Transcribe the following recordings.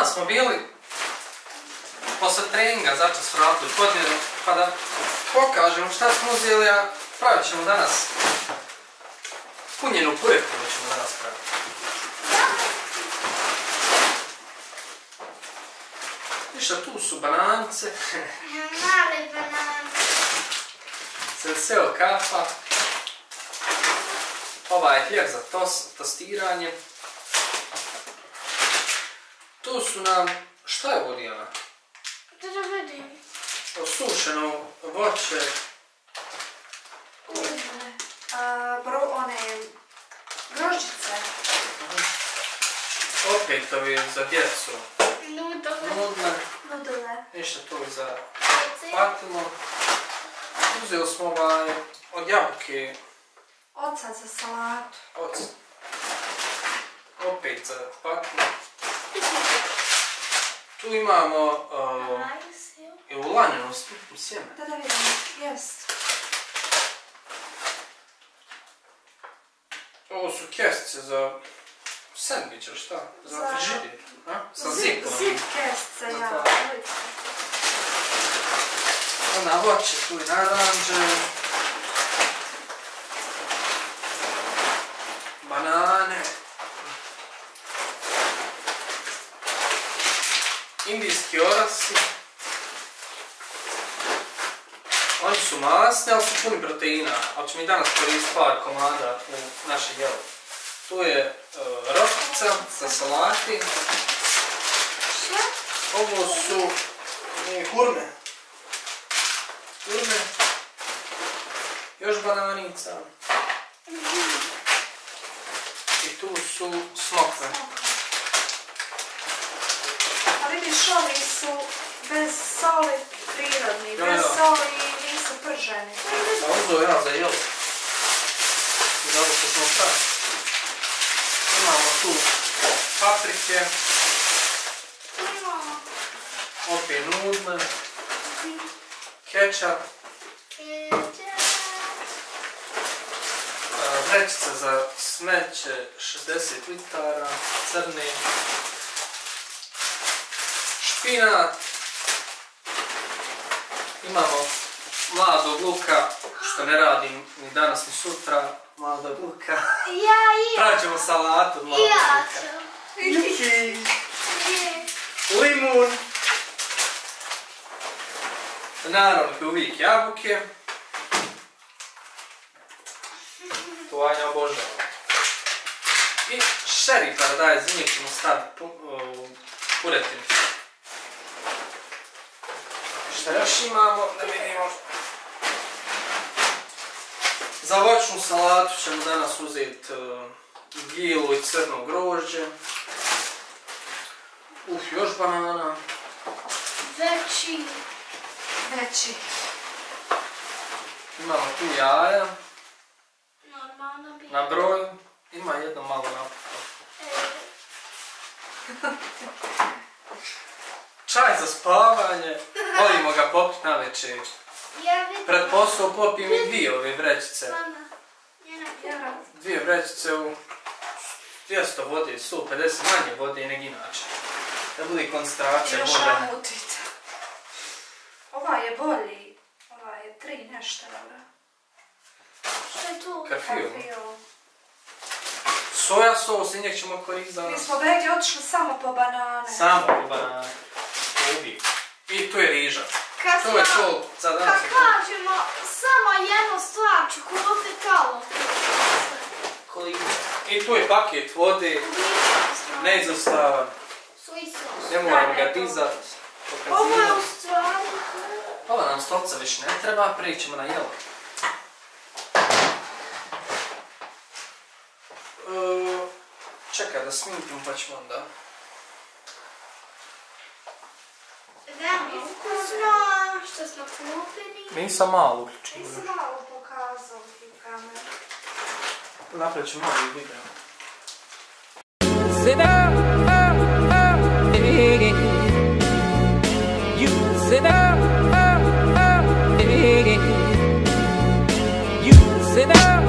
Danas smo bili posle treninga začas vratili podnjeru, pa da pokažemo šta smo uzeli, a pravit ćemo danas punjenu puretinu ćemo danas praviti. Ništa, tu su bananice. Male bananice. Selseo kafa. Ovaj je hljeb za tostiranje. Tu su nam, šta je ovo Dijana? Da vidim. Osušeno voće. One grožđice. Opetovi za djecu. Nudle. Nudle. Ništa tu za patilo. Uzeli smo od jabuke. Oca za salatu. Oca. Opet za patilo. Tu imamo i ulanjeno sjeme. Da vidim, jest. Ovo su kestice za sandvič, ili šta? Za frižider. Sa zipom. Zip kestice, ja. Onda voće, tu i naranđe. Banane. Indijski orasi. Oni su masni, ali su puni proteina, ali ćemo i danas koristiti par komada u naše jelo. Tu je roktica sa salati. Ovo su hurme. Još bananica. I tu su smokve. A vidiš, ovi su bez soli prirodni, bez soli nisu prženi. A uzeo ja za jelo. I zato što smo pravili. Imamo tu paprike. Opet nudle. Kečap. Vrećica za smeće 60 litara. Crni. Špinat. Imamo mladog luka, što ne radim ni danas ni sutra. Mladog luka. Pravit ćemo salatu od mladog luka. Limun. Naravno i uvijek jabuke. To Anja obožava. I šeri paradajz, njih ćemo staviti puretinu. Šta još imamo, da vidimo. Za voćnu salatu ćemo danas uzeti gilu i crno grožđe. Još banana. Veći. Imamo tu jaja. Normalno bi. Na broj. Ima jedno malo naputo. Čaj za spavanje. Volimo ga popiti na večer. Pred posao popijem i dvije ove vrećice. Dvije vrećice u 200 vode, 150 manje vode nego inače. Da bude koncentracija još bolja. namutit. Ova je bolji. Ova je 3 nešto. Što je tu? Karfil. Soja sos i njeg ćemo koristiti danas. Mi smo begi otišli samo po banane. Samo po banane. I tu je riža. To je to za danas. Kad kažemo samo jednu stvar ću kupiti kalo. I tu je paket vode. Neizostavan. Ne moramo ga dizat. Ovo je u stvari. Ova nam stolca više ne treba, prijećemo na jelo. Čekaj da sminkam pa ćemo onda. Veoma ukusno što smo kupili. Nisam malo uključio. Nisam malo pokazao ti kameru. Napravit ću malo video. Sit down, you sit down, you sit down,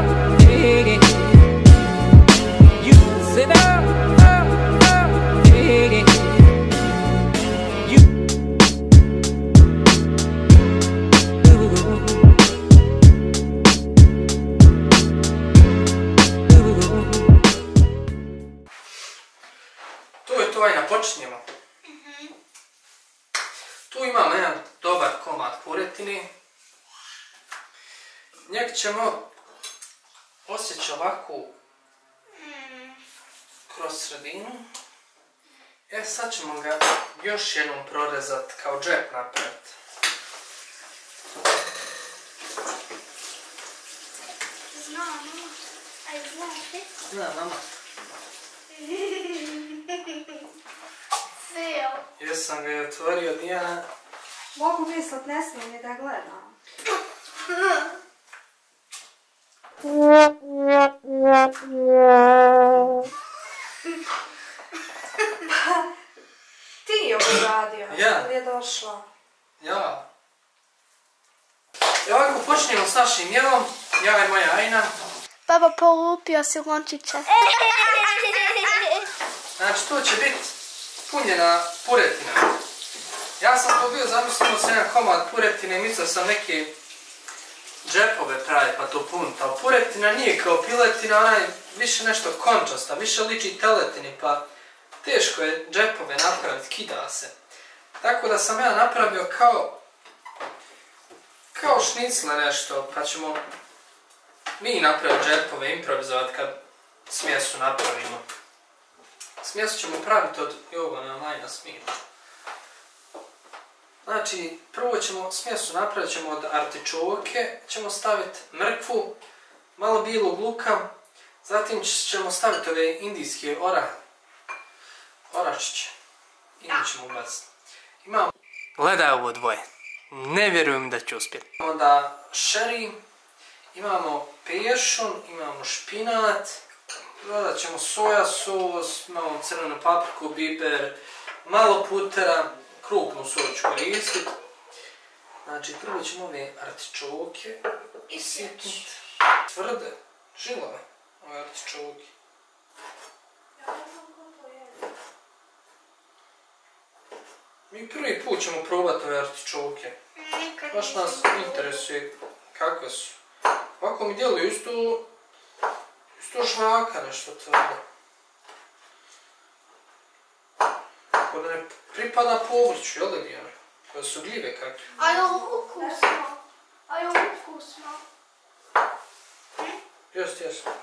you sit down, njeg ćemo osjeći ovako kroz sredinu. Sad ćemo ga još jednom prorezati kao džep napraviti. Znam, aj znate? Znam, mama. Feo. Jesam ga je otvorio, Dijana. Mogu mislit, ne smijem ni da gledam. Ti je uradio, Ja. ili je došla? Ja. I ovako počnemo s našim jelom. Ja i moja Ajna. Baba polupio si lončiće. Znači, to će biti punjena puretina. Ja sam to bio zamislio sam jedan komad puretine i mislio sam neke džepove pravi pa to puniti. Ali puretina nije kao piletina, ona je više nešto končasta, više liči teletini pa teško je džepove napraviti, kida se. Tako da sam ja napravio kao šnicle nešto, pa ćemo mi napraviti džepove, improvizovati kad smjesu napravimo. Smjesu ćemo praviti od Jovana Majna smijeta. Znači, prvo ćemo smjesu napraviti ćemo od artičoke, ćemo staviti mrkvu, malo bijelog luka, zatim ćemo staviti ove indijske oračiće. I mi ćemo ubaciti. Imamo... Gledaj ovo dvoje. Ne vjerujem da će uspjeti. Onda šeri, imamo pešon, imamo špinat, dodat ćemo soja sos, imamo crvenu papriku, biber, malo putera, krupnu soju ću koristiti. Znači, prvo ćemo ove artičoke isitniti. Tvrde, žilave, ove artičoke. Mi prvi put ćemo probati ove artičoke. Baš nas interesuje kakve su. Ovako mi djeluju isto žvaka nešto tvrdo. Kako da ne pripada povrću, jel da Dijana? Koje su gljive kakve. A je ovo ukusno? A je ovo ukusno? Jest.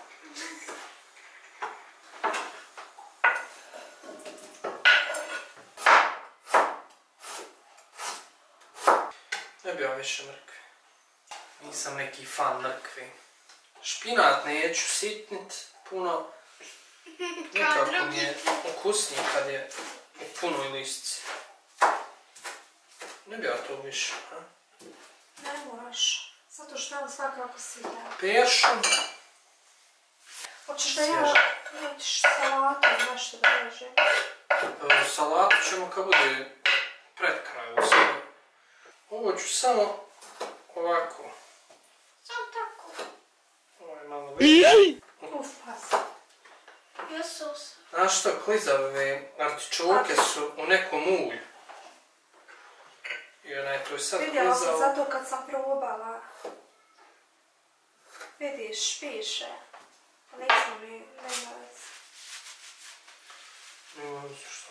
Ne bi vam više mrkve. Nisam neki fan mrkve. Špinat neću sitnit puno. Nekako mi je ukusnije kad je u punoj listici. Ne bi ja to više. A? Ne moraš, zato što on svakako sida. Pešon. Hoćeš da ja nećeš salatu nešto da reže? Salatu ćemo kad bude pred kraju. Ovo ću samo ovako. Sam tako. Ovo je malo više. Uf, pas. Jesus. Znaš što, klizave artičoke su u nekom ulju. I onaj to je sad Vidjela sam klizao. zato kad sam probala. Vidiš, piše. Nismo mi, nema veze. Nema veze što.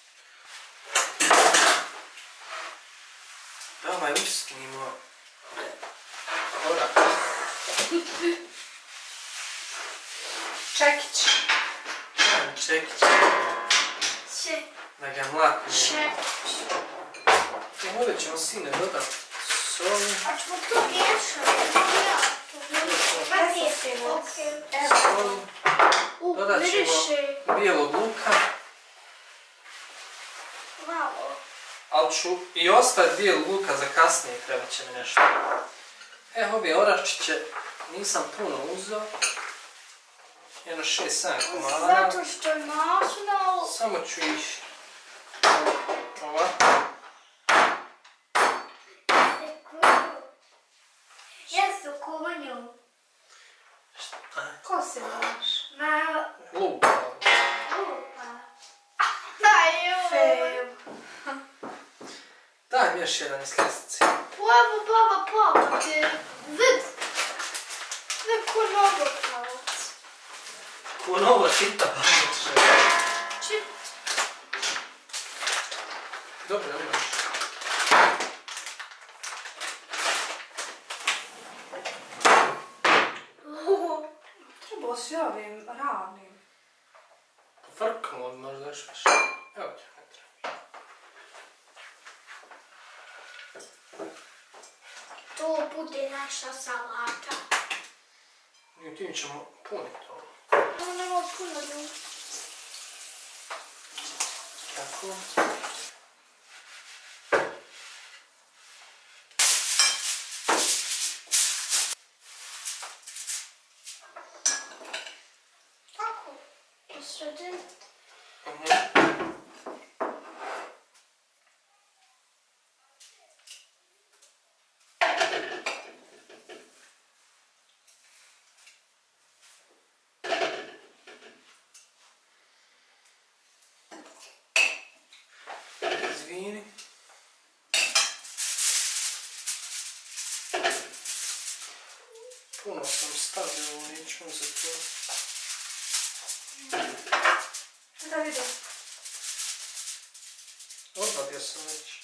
Davaj, usknimo. Korak. Čekić. Čekić. Če. Da ga mlatimo. Čekić. I ovdje ćemo sine dodati soli. A ćemo to miješati? Soli. Dodat ćemo bijelog luka. Malo. Ali ću i ostaviti bijelog luka za kasnije, treba će mi nešto. Ove oračiće nisam puno uzeo. Jedno 6-7 komada. Zato što je masno. Samo ću ih ovako. Jesu konju. Ko si znaš? Na Luka. lupa. Ajoj. Feju. Daj mi još jedan iz ljestvice. Baba, ti vid. Vid ko novo pravac. Ko novo čita. Čit. Dobro, ne možeš. Tribo s ovim ravnim. Frkamo možda još više. Evo ti, ne treba. To bude naša salata. I tim ćemo puniti ovo. Ovo nema puno ljudi. Tako. Tako. U sredini. Izvini. Puno sam stavio, neću za to. Da vidim. Odvadio sam već.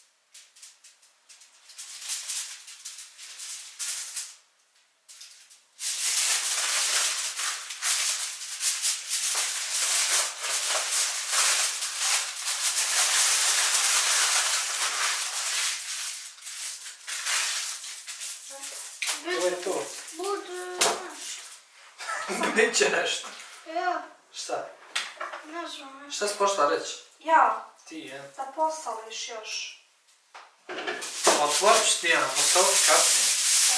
Ovo je to. Bude nešto. Neće nešto. Ja, Šta? ne znam nešto. Šta si pošla reći? Ja, Ti, ja. da posoliš još. Otvorit ću ti, Jana, postaviti kasnije.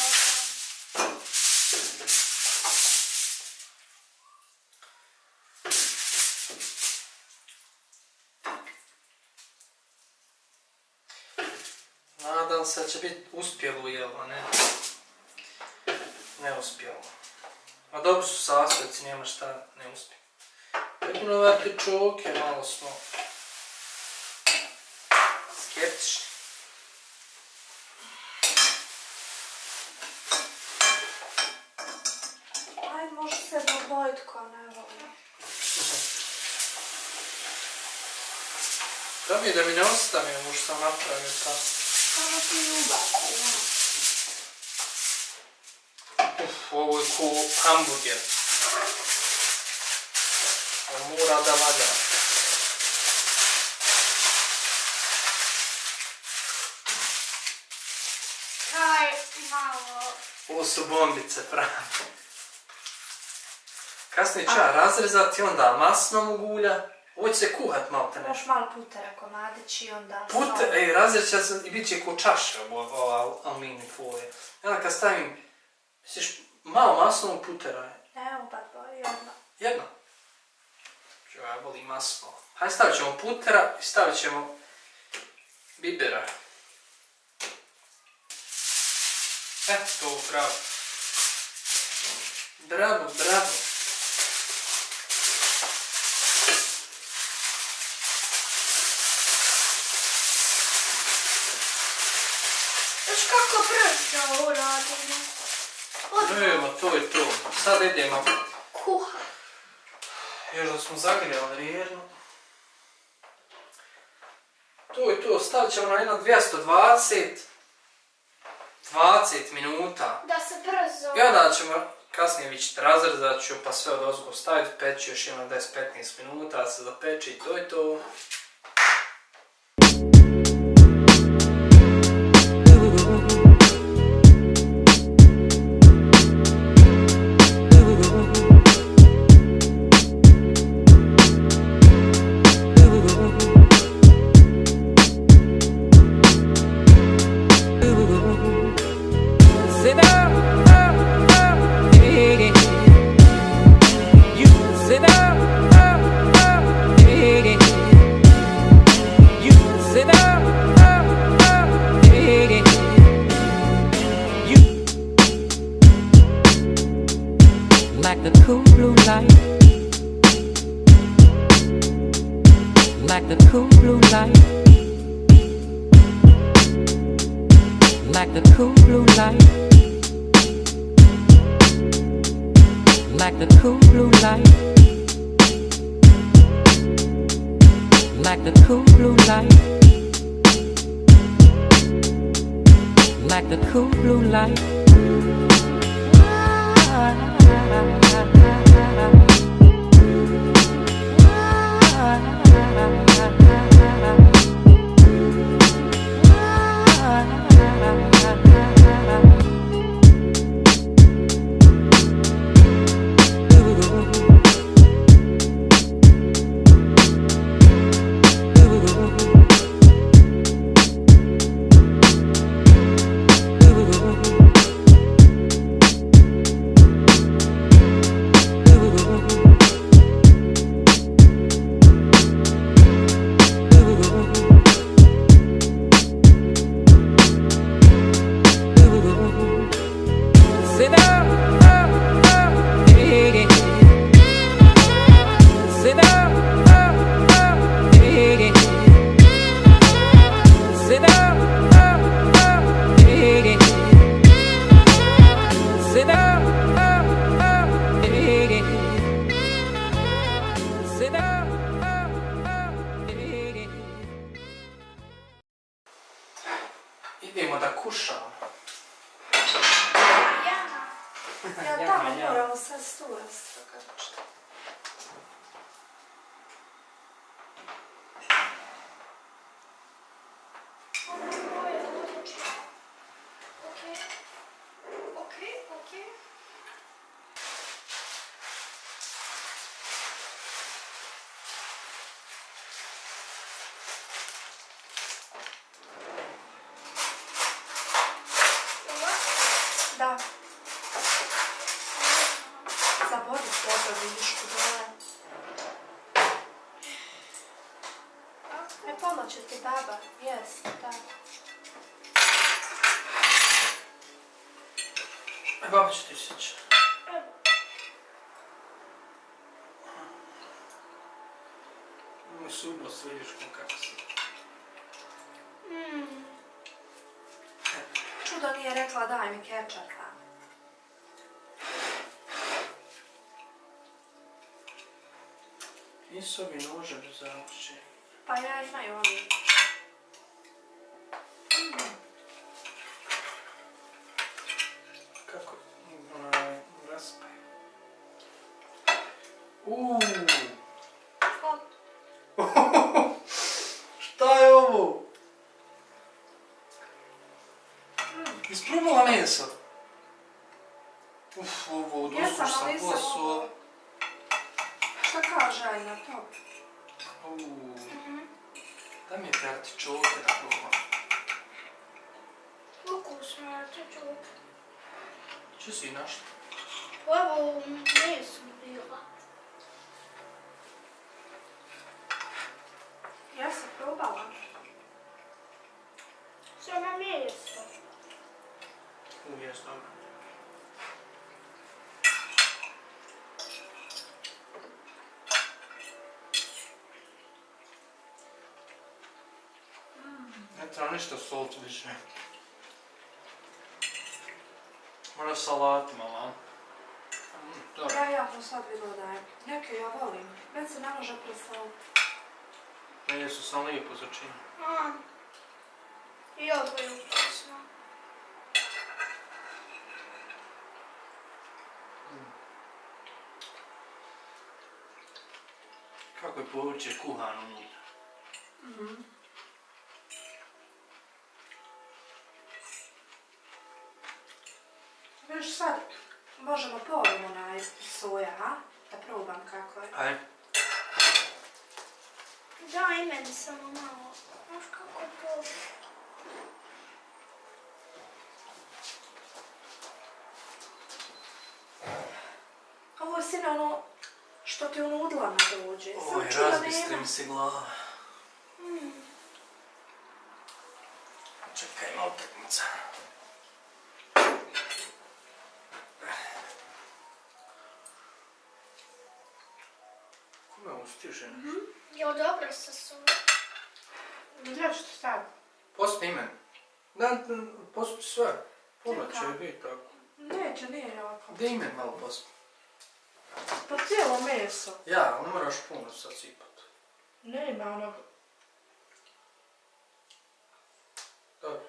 Nadam se da će biti uspjelo, jel, a ne uspjelo. A dobro su sastojci, nema šta ne uspije. Jedino artičoke, malo smo skeptični. Ajde, može se dobojit ko ne volim. Da mi ne ostane ovo što sam napravio tako. Samo ti ubaci, ja. Ovo je ko hamburger. On mora da valja. Kaj malo. Ovo su bombice prave. Kasnije ću ja razrezati, onda masnom ugulja. Ovo će se kuhat malo te nešto. Još malo putera komadić i onda... Razrezat će se i bit će ko čaše ovo aluminij folije. I onda kad stavim, misliš, malo masnog putera. Ne, oba dva, jedno. Jedno. Ja volim masno. Hajde stavit ćemo putera i stavit ćemo bibera. To, bravo. Bravo, bravo. Još kako brzo ovo radimo. Evo, to je to. Sad idemo. Kuha. Još da smo zagrijali rijerno. To je to. Stavit ćemo na jedno 20 minuta. Da se brzo... I onda ćemo kasnije vidjeti razrezat ću pa sve od ozgo staviti, peći još jedno 10-15 minuta da se zapeči i to je to. Like the cool blue light, like the cool blue light, like the cool blue light, like the cool blue light, like the cool blue light, like the cool blue light. Ja tamo moramo sad sturasti kad što. Da. Zabori tebe, vidiš kudole. Ne pomoće ti baba, jes, da. Baba će ti sjeći. Moj subos, vidiš kako si. Čudo nije rekla daj mi kečapa. Nisu ovi noževi za uopće. Pa ja imaju ovi. Kako? Raspaj. Šta je ovo? Isprobala meso. Ovo dosluš sam posao. Šta kaže Ajna to? Daj mi artičoke da probam. Ukusno artičoke. Čo si našla? Ovo meso bila. Ja sam probala. Samo meso. Jes, dobro. Ne treba ništa solt više. Možda salati malo. Dobro. Ja jako sad bilo dajem. Neke ja volim. Već se ne može presoliti. Meni su sam lijepo začini. I ovo je ukusno. Kako je povrće kuhano unutra. Viš sad možemo polim onaj soja, a? Da probam kako je. Ajde. Daj meni samo malo. Znaš kako je to? Ovo je sine ono što ti u nudlama dođe. Oj, razbistri mi se glava. Čekaj, ima utakmica. Kome ustiže? Jo, dobro sa soli. Gdje ću ti staviti? Pospi imen. Da, pospi sve. Pola će biti tako. Neće, nije jako. Gdje imen malo pospi? Pa cijelo meso. Ja, ne moraš puno sad sipat. Nema onog. Dobro.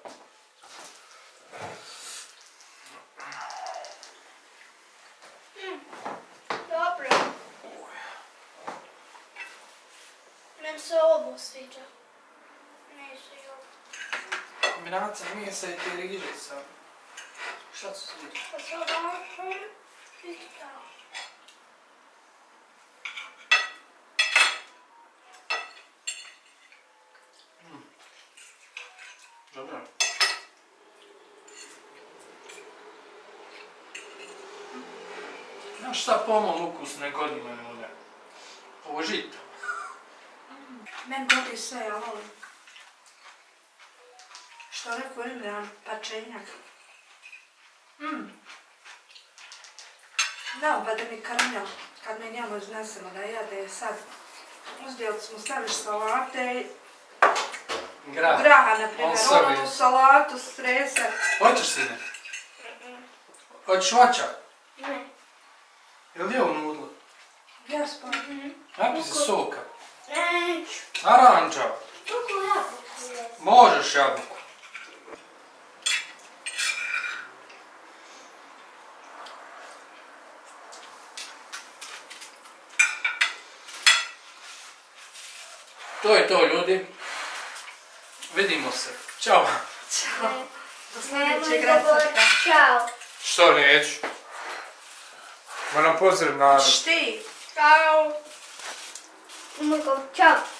Dobro. Meni se ovo sviđa. Nisu i ovo. Kombinacija mesa i te rižica. Šta se sviđa? Pa sad ovo i tako. Dobro. Znaš šta po mom ukusne godine nude? Ovo žito. Meni godi sve, ja volim. Što rekao Imran, pačenjak. Znao pa da mi krnja, kad mi njemu iznesemo da jede sad. Uzdjeli smo staviš salate i graha, na primjer, onu salatu, strese. Hoćeš sine? Hoćeš mača? Ne. Je li je ovo nudlo? Jes pa. Napi se soka. Neću. Naranča. Kako jabuku je? Možeš jabuku. To je to, ljudi. Vidimo se. Ćao. Ćao. Do Nemoj sljedećeg govoriti recepta. čao. Što neću? Moram pozdraviti Nadu. Šti. Čao. Nemoj govoriti čao.